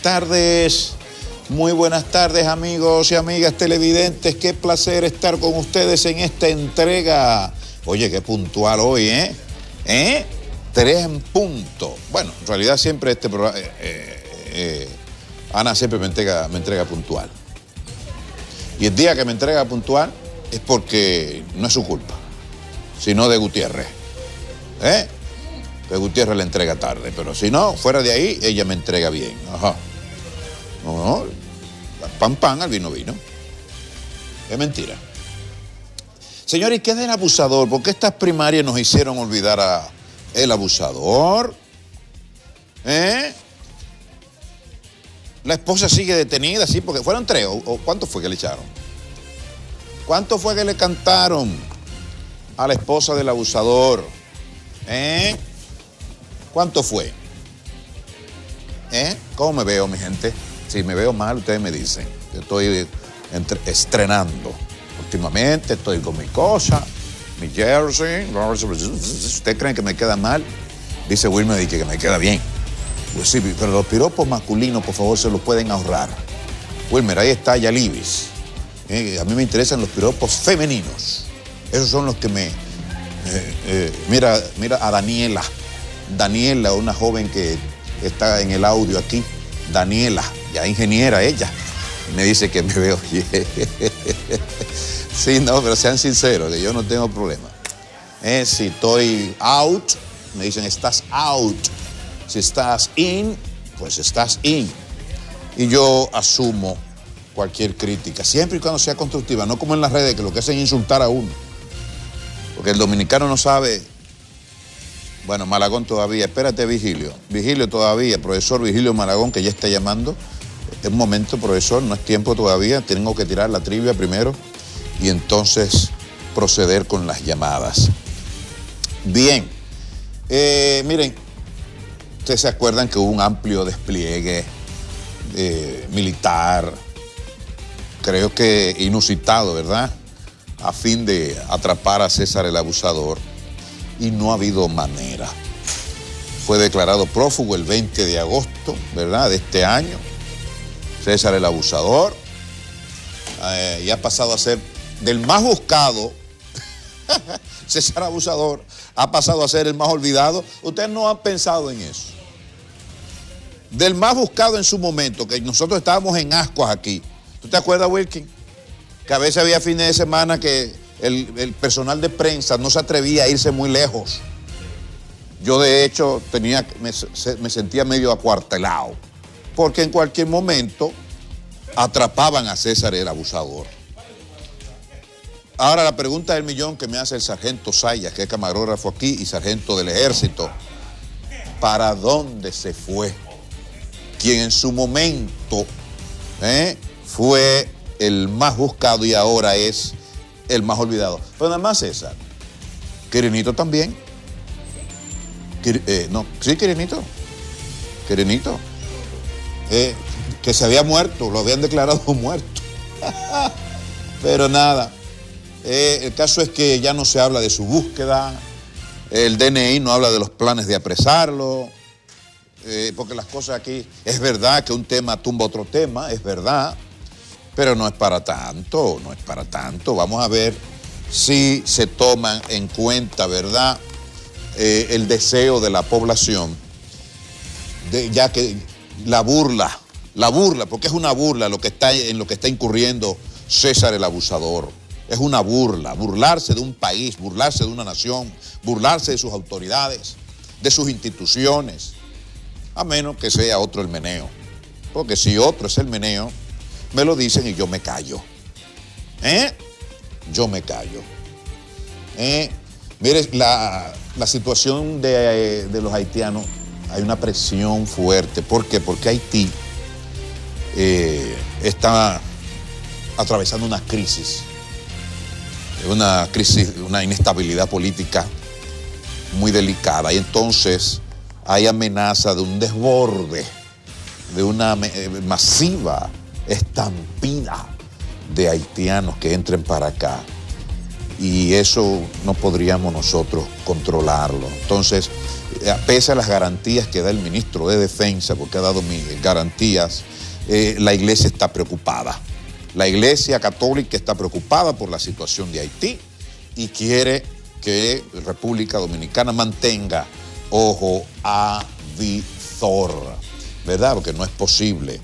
tardes. Muy buenas tardes, amigos y amigas televidentes. Qué placer estar con ustedes en esta entrega. Oye, qué puntual hoy, ¿eh? 3 en punto. Bueno, en realidad siempre este programa... Ana siempre me entrega puntual. Y el día que me entrega puntual es porque no es su culpa, sino de Gutiérrez. Que Gutiérrez le entrega tarde, pero si no, fuera de ahí, ella me entrega bien. Ajá. No, pan, al vino. Es mentira. Señor, ¿y qué del abusador? ¿Por qué estas primarias nos hicieron olvidar a el abusador? La esposa sigue detenida, sí, porque fueron 3, o ¿cuánto fue que le echaron? ¿Cuánto fue que le cantaron a la esposa del abusador? ¿Cuánto fue? ¿Cómo me veo, mi gente? Si me veo mal, ustedes me dicen. Yo estoy estrenando. Últimamente estoy con mi cosa, mi jersey. ¿Ustedes creen que me queda mal? Dice Wilmer que me queda bien. Pues sí, pero los piropos masculinos, por favor, se los pueden ahorrar. Wilmer, ahí está Yalibis. A mí me interesan los piropos femeninos. Esos son los que me... mira a Daniela. Daniela, una joven que está en el audio aquí. Daniela, ya ingeniera ella. Me dice que me veo bien. Sí, no, pero sean sinceros, que yo no tengo problema. Si estoy out, me dicen, estás out. Si estás in, pues estás in. Y yo asumo cualquier crítica, siempre y cuando sea constructiva, no como en las redes, que lo que hacen es insultar a uno. Porque el dominicano no sabe... Bueno, Malagón todavía, espérate, Vigilio todavía, profesor Vigilio Malagón, que ya está llamando. Es un momento, profesor, no es tiempo todavía, tengo que tirar la trivia primero y entonces proceder con las llamadas. Bien, miren, ustedes se acuerdan que hubo un amplio despliegue militar, creo que inusitado, ¿verdad?, a fin de atrapar a César el abusador. Y no ha habido manera. Fue declarado prófugo el 20 de agosto, ¿verdad?, de este año. César el abusador. Y ha pasado a ser del más buscado. César abusador ha pasado a ser el más olvidado. Ustedes no han pensado en eso. Del más buscado en su momento, que nosotros estábamos en ascuas aquí. ¿Tú te acuerdas, Wilkin? Que a veces había fines de semana que el personal de prensa no se atrevía a irse muy lejos. Yo, de hecho, me sentía medio acuartelado, porque en cualquier momento atrapaban a César el abusador. Ahora, la pregunta del millón que me hace el sargento Sayas, que es camarógrafo aquí y sargento del ejército: ¿para dónde se fue quien en su momento fue el más buscado y ahora es el más olvidado? Pero nada más César. Quirinito también. Quirinito. Que se había muerto, lo habían declarado muerto. Pero nada. El caso es que ya no se habla de su búsqueda. El DNI no habla de los planes de apresarlo. Porque las cosas aquí, es verdad que un tema tumba otro tema, es verdad. Pero no es para tanto, no es para tanto. Vamos a ver si se toman en cuenta, ¿verdad?, el deseo de la población, ya que la burla, porque es una burla en lo que está incurriendo César el abusador. Es una burla, burlarse de un país, burlarse de una nación, burlarse de sus autoridades, de sus instituciones, a menos que sea otro el meneo. Porque si otro es el meneo, me lo dicen y yo me callo. Yo me callo. Mire, la situación de los haitianos, hay una presión fuerte. ¿Por qué? Porque Haití está atravesando una crisis, una inestabilidad política muy delicada. Y entonces hay amenaza de un desborde, de una masiva estampida de haitianos que entren para acá. y eso no podríamos nosotros controlarlo. Entonces, pese a las garantías que da el ministro de Defensa, porque ha dado garantías, la iglesia está preocupada. La iglesia católica está preocupada por la situación de Haití y quiere que República Dominicana mantenga ojo avizor, ¿verdad? Porque no es posible.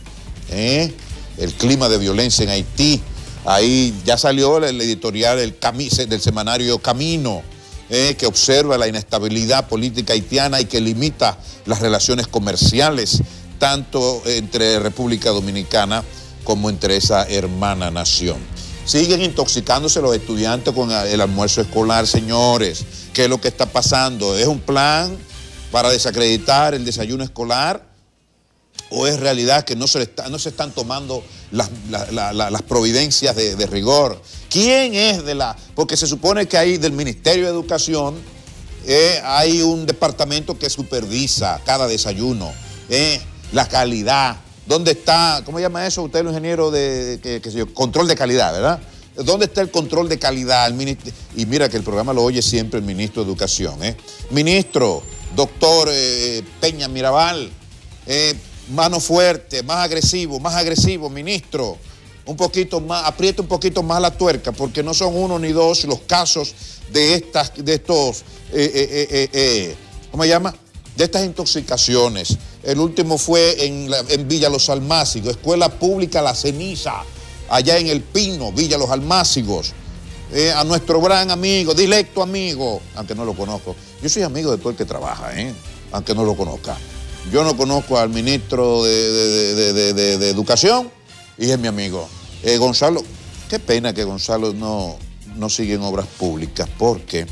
El clima de violencia en Haití, ahí ya salió el editorial del semanario Camino, que observa la inestabilidad política haitiana y que limita las relaciones comerciales, tanto entre República Dominicana como entre esa hermana nación. Siguen intoxicándose los estudiantes con el almuerzo escolar, señores. ¿Qué es lo que está pasando? ¿Es un plan para desacreditar el desayuno escolar? ¿O es realidad que no se están tomando las providencias de rigor? ¿Quién es porque se supone que hay del Ministerio de Educación, hay un departamento que supervisa cada desayuno, la calidad. ¿Dónde está, cómo llama eso usted, el ingeniero control de calidad, ¿verdad? ¿Dónde está el control de calidad? Y mira que el programa lo oye siempre el ministro de Educación. Ministro, doctor Peña Mirabal, mano fuerte, más agresivo, ministro. Un poquito más, aprieta un poquito más la tuerca, porque no son uno ni dos los casos de estos, ¿cómo se llama? De estas intoxicaciones. El último fue en Villa Los Almácigos, Escuela Pública La Ceniza, allá en El Pino, Villa Los Almácigos. A nuestro gran amigo, directo amigo, aunque no lo conozco. Yo soy amigo de todo el que trabaja, aunque no lo conozca. Yo no conozco al ministro de Educación y es mi amigo. Gonzalo, qué pena que Gonzalo no sigue en obras públicas, porque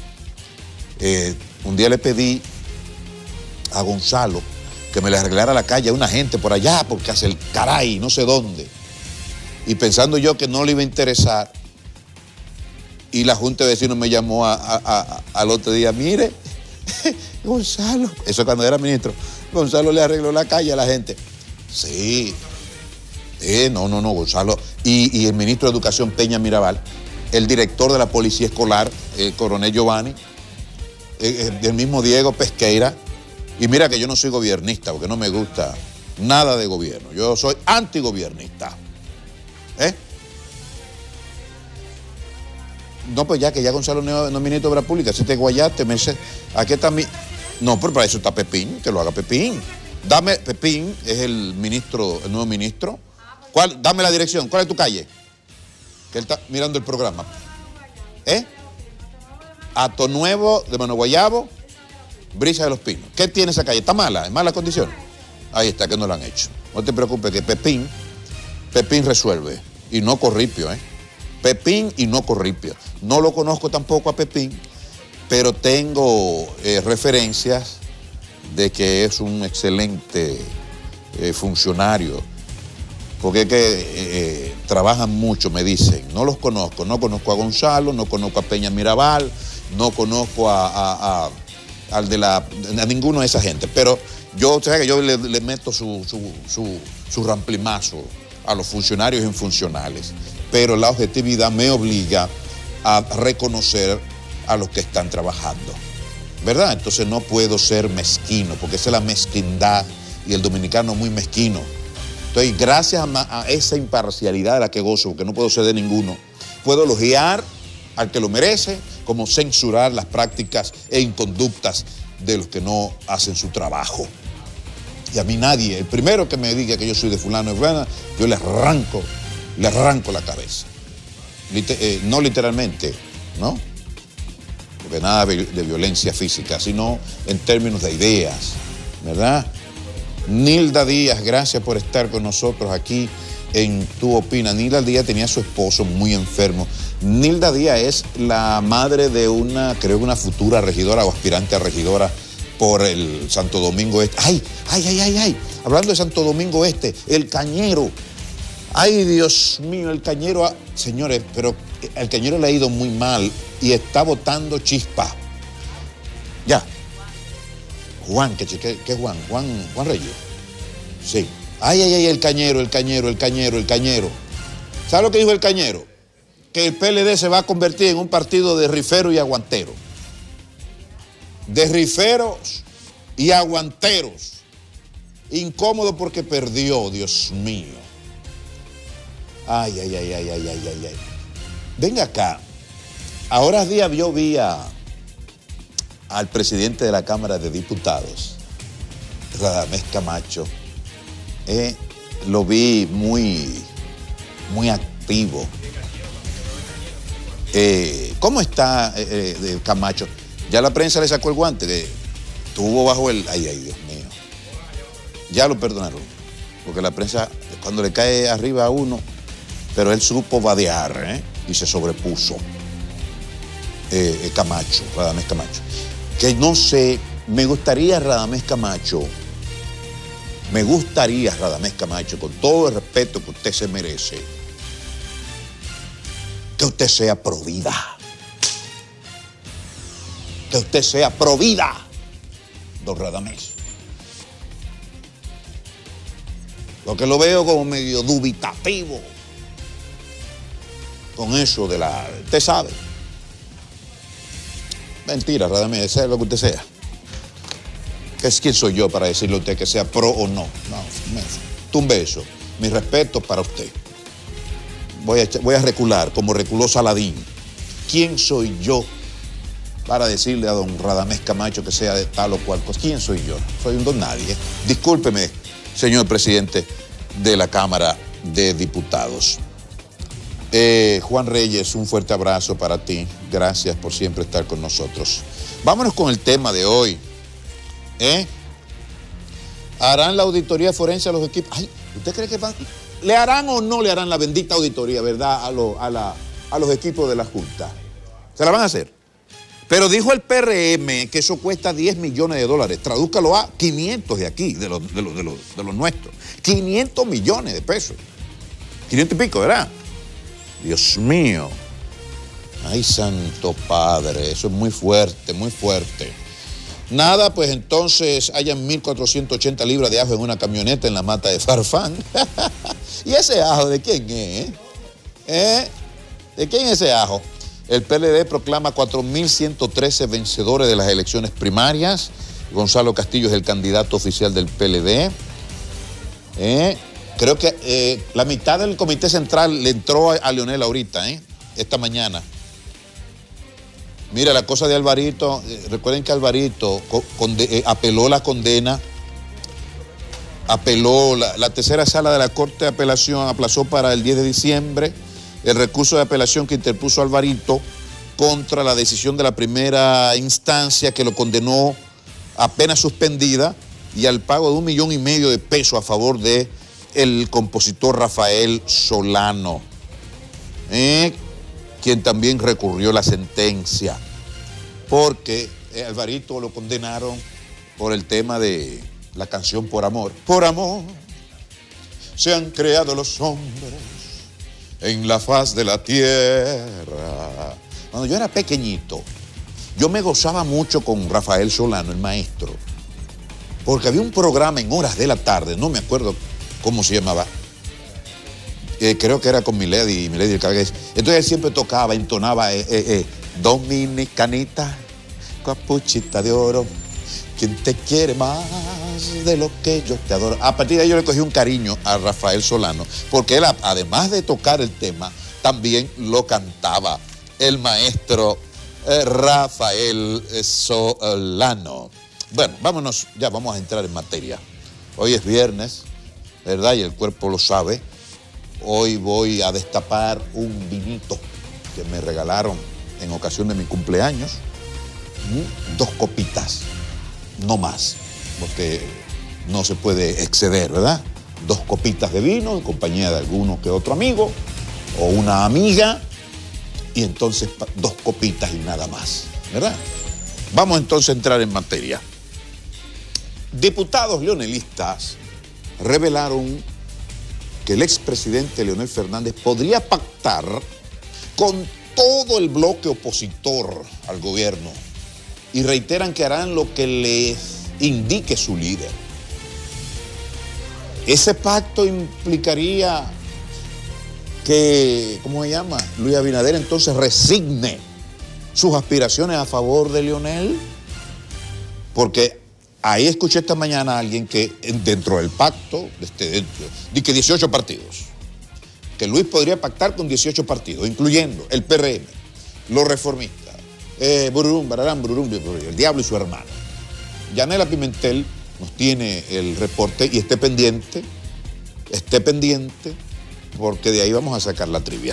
un día le pedí a Gonzalo que me le arreglara la calle a una gente por allá, porque hace el caray, no sé dónde. Y pensando yo que no le iba a interesar, y la Junta de Vecinos me llamó al otro día, mire, Gonzalo, eso cuando era ministro, Gonzalo le arregló la calle a la gente. Sí, no, Gonzalo. Y el ministro de Educación, Peña Mirabal, el director de la Policía Escolar, el coronel Giovanni, el mismo Diego Pesqueira. Y mira que yo no soy gobiernista, porque no me gusta nada de gobierno. Yo soy antigobiernista. No, pues ya que ya Gonzalo no es ministro de Obras Públicas, si te guayaste, aquí está mi... No, pero para eso está Pepín, que lo haga Pepín. Dame, Pepín es el nuevo ministro. Dame la dirección, ¿cuál es tu calle? Que él está mirando el programa. Ato Nuevo de Mano Guayabo, Brisa de los Pinos. ¿Qué tiene esa calle? ¿Está mala? ¿En malas condiciones? Ahí está, que no lo han hecho. No te preocupes, que Pepín resuelve. Y no Corripio, Pepín y no Corripio. No lo conozco tampoco a Pepín, pero tengo referencias de que es un excelente funcionario, porque es que trabajan mucho, me dicen. No los conozco, no conozco a Gonzalo, no conozco a Peña Mirabal, no conozco a ninguno de esa gente, pero yo le meto su ramplimazo a los funcionarios infuncionales, pero la objetividad me obliga a reconocer a los que están trabajando, ¿verdad? Entonces no puedo ser mezquino, porque esa es la mezquindad, y el dominicano es muy mezquino. Entonces, gracias a esa imparcialidad de la que gozo, porque no puedo ser de ninguno, puedo elogiar al que lo merece, como censurar las prácticas e inconductas de los que no hacen su trabajo. Y a mí nadie, el primero que me diga que yo soy de fulano y fulana, yo le arranco la cabeza. No literalmente, ¿no? Porque nada de violencia física, sino en términos de ideas, ¿verdad? Nilda Díaz, gracias por estar con nosotros aquí en Tu Opina. Nilda Díaz tenía a su esposo muy enfermo. Nilda Díaz es la madre de creo que una futura regidora o aspirante a regidora por el Santo Domingo Este. ¡Ay! Hablando de Santo Domingo Este, el Cañero. ¡Ay, Dios mío, el Cañero! Señores, pero el Cañero le ha ido muy mal y está botando chispa. Ya. Juan, ¿qué es Juan? Juan Reyes. Sí. ¡Ay, el Cañero! ¿Sabe lo que dijo el Cañero? que el PLD se va a convertir en un partido de rifero y aguantero. De riferos y aguanteros. Incómodo porque perdió, Dios mío. Ay, ay, ay, ay, ay, ay, ay, ay. Venga acá. Ahora día yo vi al presidente de la Cámara de Diputados, Radamés Camacho. Lo vi muy activo. ¿Cómo está Camacho? Ya la prensa le sacó el guante, estuvo bajo el... Ay, ay, Dios mío. Ya lo perdonaron, porque la prensa, cuando le cae arriba a uno, pero él supo vadear, y se sobrepuso. Camacho, Radamés Camacho. Que no sé, me gustaría Radamés Camacho, con todo el respeto que usted se merece, que usted sea provida. Que usted sea provida, don Radamés. Porque lo veo como medio dubitativo con eso de la... Usted sabe. Mentira, Radamés, sea lo que usted sea. ¿Quién soy yo para decirle a usted que sea pro o no? No, tumbe eso. Mi respeto para usted. Voy a recular, como reculó Saladín. ¿Quién soy yo para decirle a don Radamés Camacho que sea de tal o cual cosa? ¿Quién soy yo? Soy un don nadie. Discúlpeme, señor presidente de la Cámara de Diputados. Juan Reyes, un fuerte abrazo para ti. Gracias por siempre estar con nosotros. Vámonos con el tema de hoy. ¿Harán la auditoría forense a los equipos? Ay, ¿usted cree que le harán o no le harán la bendita auditoría, verdad, a los equipos de la Junta? ¿Se la van a hacer? Pero dijo el PRM que eso cuesta 10 millones de dólares. Tradúzcalo a 500 de aquí, de los nuestros. 500 millones de pesos. 500 y pico, ¿verdad? Dios mío. Ay, santo padre, eso es muy fuerte, muy fuerte. Nada, pues entonces hayan 1.480 libras de ajo en una camioneta en la mata de Farfán. ¿Y ese ajo de quién es? ¿De quién es ese ajo? El PLD proclama 4.113 vencedores de las elecciones primarias. Gonzalo Castillo es el candidato oficial del PLD. Creo que la mitad del comité central le entró a Leonel ahorita, esta mañana. Mira, la cosa de Alvarito, recuerden que Alvarito apeló la condena, apeló la tercera sala de la Corte de Apelación, aplazó para el 10 de diciembre el recurso de apelación que interpuso Alvarito contra la decisión de la primera instancia que lo condenó a pena suspendida y al pago de $1,5 millones de pesos a favor de el compositor Rafael Solano, quien también recurrió la sentencia, porque Alvarito lo condenaron por el tema de la canción Por Amor. Por amor se han creado los hombres en la faz de la tierra. Cuando yo era pequeñito, yo me gozaba mucho con Rafael Solano, el maestro, porque había un programa en horas de la tarde, no me acuerdo cómo se llamaba, creo que era con Milady el Caballero. Entonces él siempre tocaba, entonaba Dominicanita, capuchita de oro, quien te quiere más de lo que yo te adoro. A partir de ahí yo le cogí un cariño a Rafael Solano, porque él, además de tocar el tema, también lo cantaba el maestro Rafael Solano. Bueno, vámonos, ya vamos a entrar en materia. Hoy es viernes, ¿verdad? Y el cuerpo lo sabe. Hoy voy a destapar un vinito que me regalaron en ocasión de mi cumpleaños. 2 copitas, no más, porque no se puede exceder, ¿verdad? 2 copitas de vino en compañía de alguno que otro amigo o una amiga, y entonces 2 copitas y nada más, ¿verdad? Vamos entonces a entrar en materia. Diputados leonelistas revelaron que el expresidente Leonel Fernández podría pactar con todo el bloque opositor al gobierno y reiteran que harán lo que les indique su líder. Ese pacto implicaría que, ¿cómo se llama? Luis Abinader entonces resigne sus aspiraciones a favor de Leonel, porque ahí escuché esta mañana a alguien que dentro del pacto, de que 18 partidos, que Luis podría pactar con 18 partidos, incluyendo el PRM, los reformistas, Bururum, Bararán, Bururum, el Diablo y su hermano. Yanela Pimentel nos tiene el reporte y esté pendiente, porque de ahí vamos a sacar la trivia.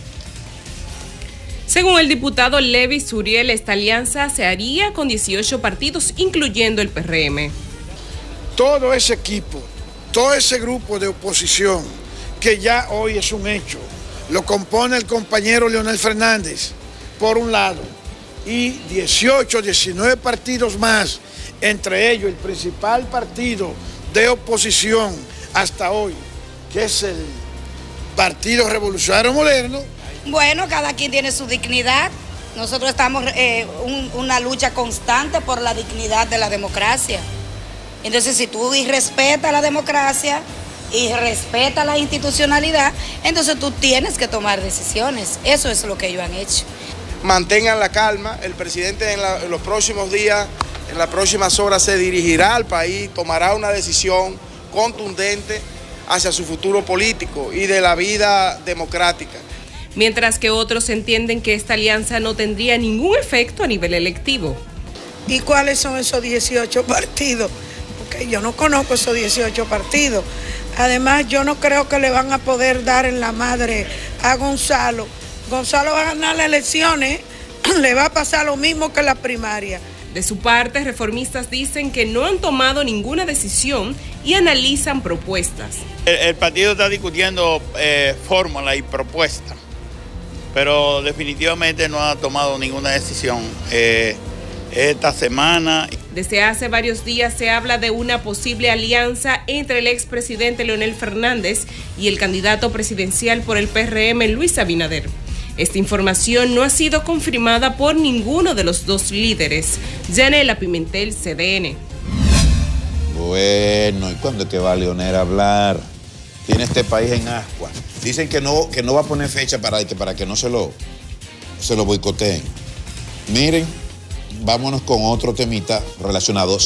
Según el diputado Levi Suriel, esta alianza se haría con 18 partidos, incluyendo el PRM. Todo ese equipo, todo ese grupo de oposición, que ya hoy es un hecho, lo compone el compañero Leonel Fernández, por un lado, y 18, 19 partidos más, entre ellos el principal partido de oposición hasta hoy, que es el Partido Revolucionario Moderno. Bueno, cada quien tiene su dignidad. Nosotros estamos en una lucha constante por la dignidad de la democracia. Entonces, si tú respetas la democracia y respetas la institucionalidad, entonces tú tienes que tomar decisiones. Eso es lo que ellos han hecho. Mantengan la calma. El presidente en los próximos días, en las próximas horas, se dirigirá al país, tomará una decisión contundente hacia su futuro político y de la vida democrática. Mientras que otros entienden que esta alianza no tendría ningún efecto a nivel electivo. ¿Y cuáles son esos 18 partidos? Porque yo no conozco esos 18 partidos. Además, yo no creo que le van a poder dar en la madre a Gonzalo. Gonzalo va a ganar las elecciones, le va a pasar lo mismo que la primaria. De su parte, reformistas dicen que no han tomado ninguna decisión y analizan propuestas. El partido está discutiendo fórmula y propuesta, pero definitivamente no ha tomado ninguna decisión esta semana. Desde hace varios días se habla de una posible alianza entre el expresidente Leonel Fernández y el candidato presidencial por el PRM, Luis Abinader. Esta información no ha sido confirmada por ninguno de los dos líderes. Yanela Pimentel, CDN. Bueno, ¿y cuándo es que va Leonel a hablar? Tiene este país en ascuas. Dicen que no va a poner fecha para que no se lo boicoteen. Miren, vámonos con otro temita relacionado.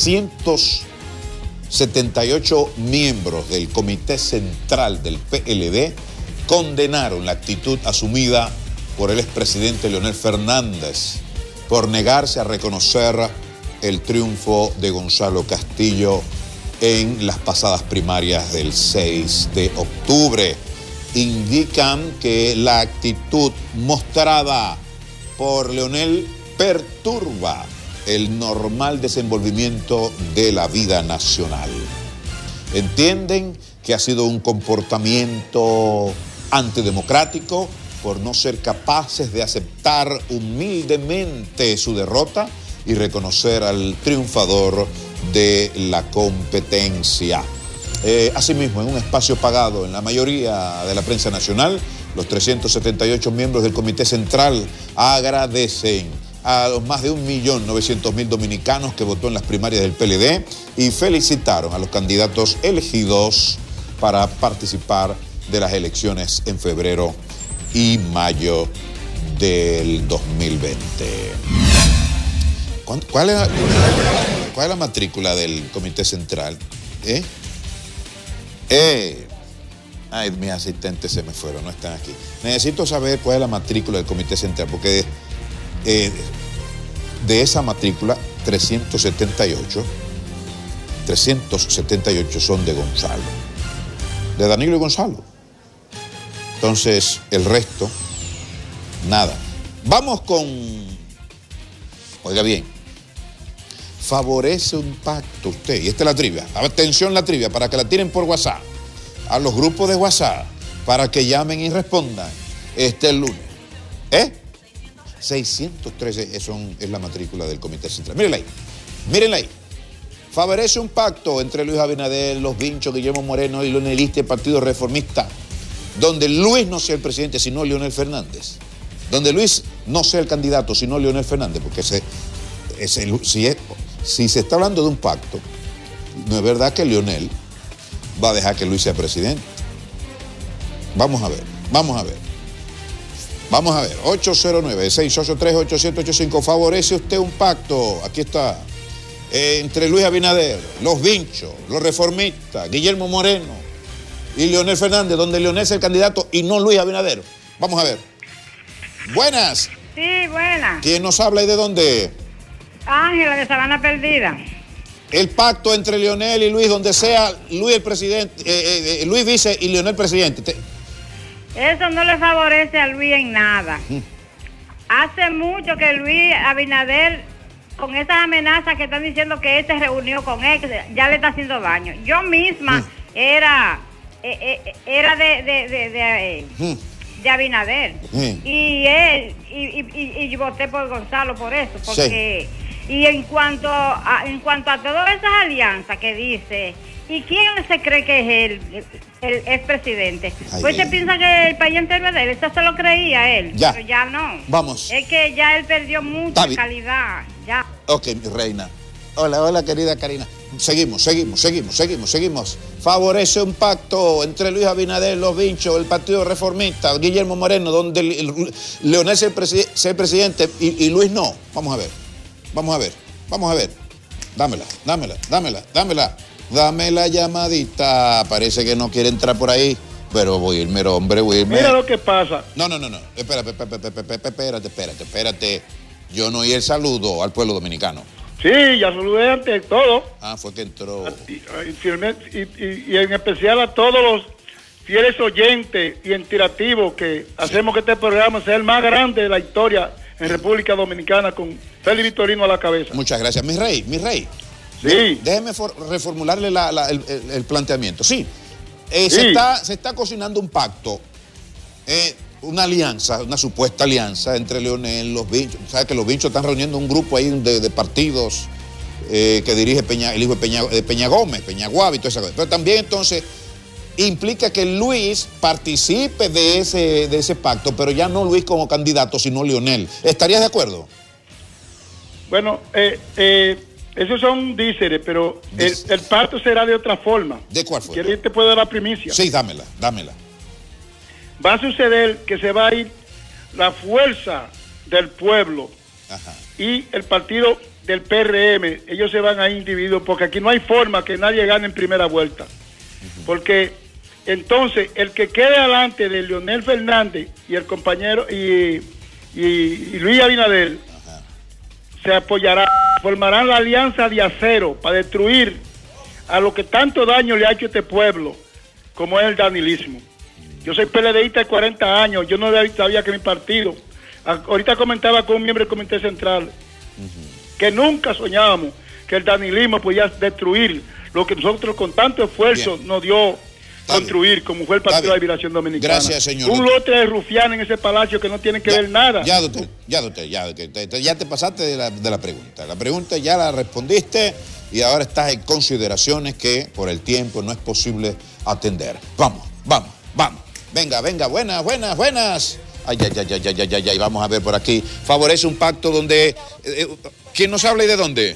378 miembros del Comité Central del PLD condenaron la actitud asumida por el expresidente Leonel Fernández por negarse a reconocer el triunfo de Gonzalo Castillo en las pasadas primarias del 6 de octubre. Indican que la actitud mostrada por Leonel perturba el normal desenvolvimiento de la vida nacional. Entienden que ha sido un comportamiento antidemocrático por no ser capaces de aceptar humildemente su derrota y reconocer al triunfador de la competencia. Asimismo, en un espacio pagado en la mayoría de la prensa nacional, los 378 miembros del Comité Central agradecen a los más de 1.900.000 dominicanos que votó en las primarias del PLD y felicitaron a los candidatos elegidos para participar de las elecciones en febrero y mayo del 2020. ¿Cuál es la matrícula del Comité Central? Ay, mis asistentes se me fueron, no están aquí. Necesito saber cuál es la matrícula del Comité Central, porque de esa matrícula, 378 son de Gonzalo, de Danilo y Gonzalo. Entonces, el resto, nada. Vamos con, oiga bien, favorece un pacto usted, y esta es la trivia, atención la trivia, para que la tiren por WhatsApp, a los grupos de WhatsApp, para que llamen y respondan el lunes. 613 es la matrícula del Comité Central. Mírenla ahí. Favorece un pacto entre Luis Abinader, los Vinchos, Guillermo Moreno y Leonelista y el Partido Reformista, donde Luis no sea el presidente, sino Leonel Fernández. Donde Luis no sea el candidato, sino Leonel Fernández, porque si se está hablando de un pacto, no es verdad que Leonel va a dejar que Luis sea presidente. Vamos a ver. Vamos a ver. 809-683-8785. ¿Favorece usted un pacto? Aquí está. Entre Luis Abinader, los vinchos, los reformistas, Guillermo Moreno y Leonel Fernández, donde Leonel es el candidato y no Luis Abinader. Vamos a ver. Buenas. Sí, buenas. ¿Quién nos habla y de dónde? Ángela de Sabana Perdida. El pacto entre Leonel y Luis, donde sea Luis el presidente, Luis vice y Leonel presidente. Eso no le favorece a Luis en nada. Hace mucho que Luis Abinader, con esas amenazas que están diciendo que él se reunió con él, ya le está haciendo daño. Yo misma era de Abinader. Y él, y voté por Gonzalo por eso, porque... Sí. Y en cuanto a todas esas alianzas que dice, ¿y quién se cree que es el expresidente? Pues se piensa que el país entero es de él, eso se lo creía él, ya. Pero ya no. Vamos. Es que ya él perdió mucha calidad, ya. Ok, mi reina. Hola, querida Karina. Seguimos. Favorece un pacto entre Luis Abinader, los vinchos, el Partido Reformista, Guillermo Moreno, donde Leonel sea el presidente y Luis no. Vamos a ver. Dámela. Dame la llamadita. Parece que no quiere entrar por ahí. Pero voy a irme, hombre, Mira lo que pasa. No. Espérate. Yo no oí el saludo al pueblo dominicano. Sí, ya saludé ante todo. Fue que entró. Y en especial a todos los fieles oyentes y enterativos que hacemos que este programa sea el más grande de la historia en República Dominicana, con Félix Victorino a la cabeza. Muchas gracias. Mi rey. Sí. Déjeme reformularle el planteamiento. Sí, se está cocinando un pacto, una alianza, una supuesta alianza entre Leonel, los vinchos. ¿Sabes que los vinchos están reuniendo un grupo ahí de partidos que dirige el hijo de Peña Gómez, Peña Guavi y toda esa cosa? Pero también entonces implica que Luis participe de ese pacto, pero ya no Luis como candidato, sino Leonel. ¿Estarías de acuerdo? Bueno, esos son díceres, pero el pacto será de otra forma. ¿De cuál forma? ¿Quieres te puedo dar la primicia? Sí, dámela. Va a suceder que se va a ir la fuerza del pueblo y el partido del PRM. Ellos se van a ir individuos, porque aquí no hay forma que nadie gane en primera vuelta. Porque entonces el que quede adelante de Leonel Fernández y el compañero y Luis Abinader se apoyará, formarán la alianza de acero para destruir a lo que tanto daño le ha hecho a este pueblo, como es el danilismo. Yo soy PLDista de 40 años, yo no sabía que mi partido, ahorita comentaba con un miembro del Comité Central, que nunca soñábamos que el danilismo podía destruir lo que nosotros con tanto esfuerzo nos dio construir, como fue el Partido de la Liberación Dominicana. Gracias, señor. Un lote de rufianes en ese palacio que no tienen que ver nada. Ya, doctor, ya te pasaste de la pregunta. La pregunta ya la respondiste y ahora estás en consideraciones que por el tiempo no es posible atender. Vamos. Venga, buenas. Ay, vamos a ver por aquí. Favorece un pacto donde... ¿quién nos habla y de dónde?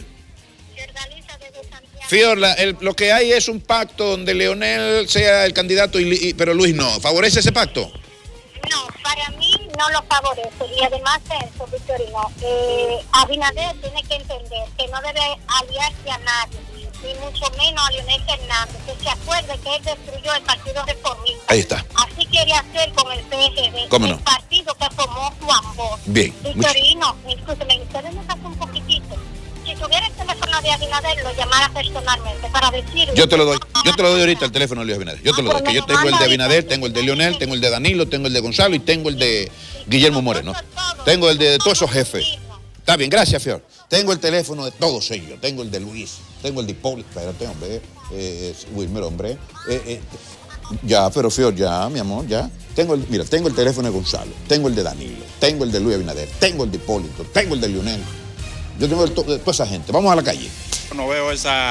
Fiorla, lo que hay es un pacto donde Leonel sea el candidato, pero Luis no. ¿Favorece ese pacto? No, para mí no lo favorece. Y además de eso, Victorino, Abinader tiene que entender que no debe aliarse a nadie, ni mucho menos a Leonel Fernández, que se acuerde que él destruyó el Partido Reformista. Ahí está. Así quería hacer con el PRD, ¿Cómo no? el partido que formó Juan Bosch. Bien. Victorino, escúcheme, ustedes me pasan un poquitito. Si tuviera el teléfono de Abinader, lo llamara personalmente para decirle... Yo te lo doy ahorita el teléfono de Luis Abinader. Yo te lo doy, que yo tengo el de Abinader, tengo el de Leonel, tengo el de Danilo, tengo el de Gonzalo y tengo el de Guillermo Moreno. Tengo el de todos esos jefes. Está bien, gracias, Fior. Tengo el teléfono de todos ellos. Tengo el de Luis, tengo el de Hipólito. Espérate, hombre. Wilmer, hombre. Ya, pero Fior, ya, mi amor, ya. Tengo el teléfono de Gonzalo, tengo el de Danilo, tengo el de Luis Abinader, tengo el de Hipólito, tengo el de Leonel. Yo tengo toda esa gente. Vamos a la calle. No veo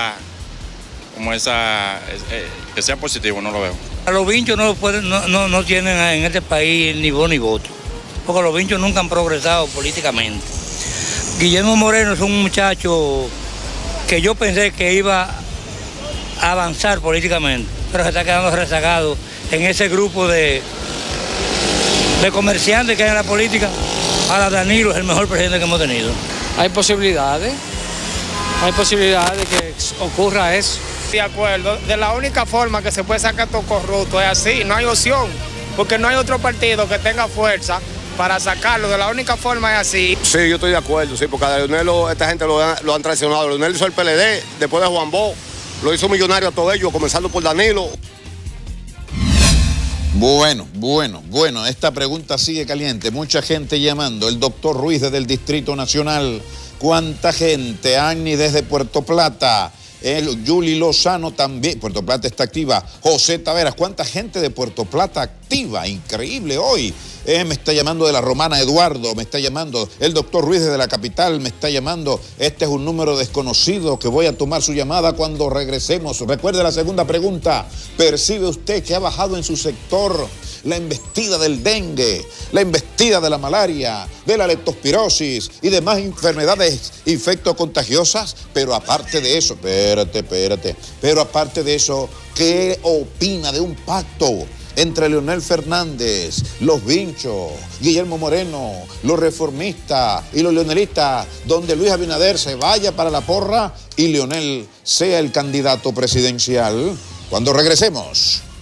que sea positivo, no lo veo. A los vinchos no tienen en este país ni voz ni voto, porque los vinchos nunca han progresado políticamente. Guillermo Moreno es un muchacho que yo pensé que iba a avanzar políticamente, pero se está quedando rezagado en ese grupo de de comerciantes que hay en la política, ahora Danilo es el mejor presidente que hemos tenido. Hay posibilidades de que ocurra eso. De acuerdo, de la única forma que se puede sacar todo corrupto es así, no hay opción, porque no hay otro partido que tenga fuerza para sacarlo, de la única forma es así. Sí, yo estoy de acuerdo, sí, porque a Leonel esta gente lo han traicionado. Leonel hizo el PLD, después de Juan Bosch, lo hizo millonario a todos ellos, comenzando por Danilo. Bueno, esta pregunta sigue caliente, mucha gente llamando. El doctor Ruiz desde el Distrito Nacional, ¿cuánta gente? Agni desde Puerto Plata, Yuli Lozano también, Puerto Plata está activa. José Taveras, ¿cuánta gente de Puerto Plata activa? Increíble hoy. Me está llamando de la Romana Eduardo, me está llamando el doctor Ruiz desde la capital, me está llamando. Este es un número desconocido que voy a tomar su llamada cuando regresemos. Recuerde la segunda pregunta. ¿Percibe usted que ha bajado en su sector la embestida del dengue, la embestida de la malaria, de la leptospirosis y demás enfermedades infectocontagiosas? Pero aparte de eso, pero aparte de eso, ¿qué opina de un pacto entre Leonel Fernández, los Vinchos, Guillermo Moreno, los reformistas y los leonelistas, donde Luis Abinader se vaya para la porra y Leonel sea el candidato presidencial? Cuando regresemos.